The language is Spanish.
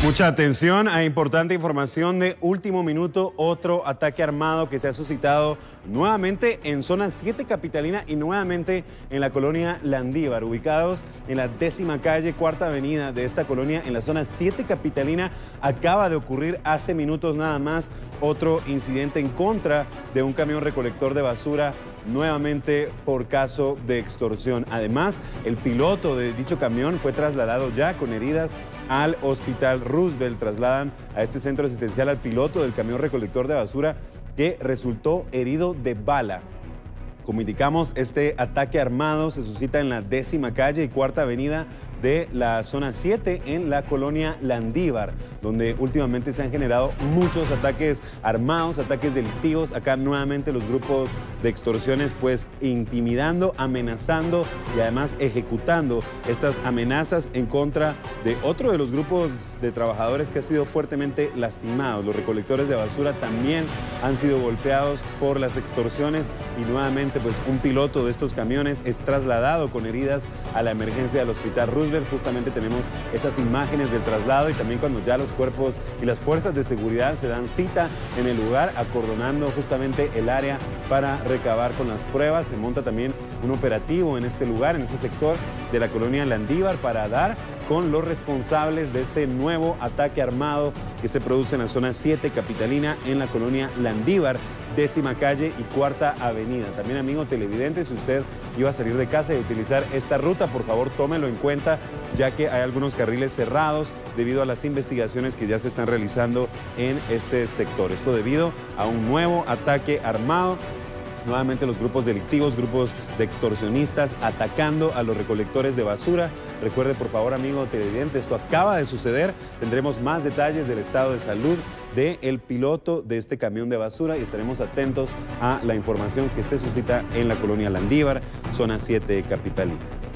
Mucha atención a importante información de último minuto. Otro ataque armado que se ha suscitado nuevamente en zona 7 capitalina y nuevamente en la colonia Landívar, ubicados en la 10ª calle, 4ª avenida de esta colonia en la zona 7 capitalina. Acaba de ocurrir hace minutos nada más otro incidente en contra de un camión recolector de basura, nuevamente por caso de extorsión. Además, el piloto de dicho camión fue trasladado ya con heridas al Hospital Roosevelt. Trasladan a este centro asistencial al piloto del camión recolector de basura que resultó herido de bala. Como indicamos, este ataque armado se suscita en la 10ª calle y 4ª avenida de la zona 7 en la colonia Landívar, donde últimamente se han generado muchos ataques armados, ataques delictivos. Acá nuevamente los grupos de extorsiones pues intimidando, amenazando y además ejecutando estas amenazas en contra de otro de los grupos de trabajadores que ha sido fuertemente lastimado. Los recolectores de basura también han sido golpeados por las extorsiones y nuevamente pues un piloto de estos camiones es trasladado con heridas a la emergencia del Hospital Roosevelt. Justamente tenemos esas imágenes del traslado y también cuando ya los cuerpos y las fuerzas de seguridad se dan cita en el lugar, acordonando justamente el área para recabar con las pruebas. Se monta también un operativo en este lugar, en este sector de la colonia Landívar, para dar con los responsables de este nuevo ataque armado que se produce en la zona 7 capitalina en la colonia Landívar, 10ª calle y 4ª avenida. También, amigo televidente, si usted iba a salir de casa y utilizar esta ruta, por favor tómelo en cuenta, ya que hay algunos carriles cerrados debido a las investigaciones que ya se están realizando en este sector. Esto debido a un nuevo ataque armado. Nuevamente los grupos delictivos, grupos de extorsionistas atacando a los recolectores de basura. Recuerde, por favor, amigo televidente, esto acaba de suceder. Tendremos más detalles del estado de salud del piloto de este camión de basura y estaremos atentos a la información que se suscita en la colonia Landívar, zona 7 capitalina.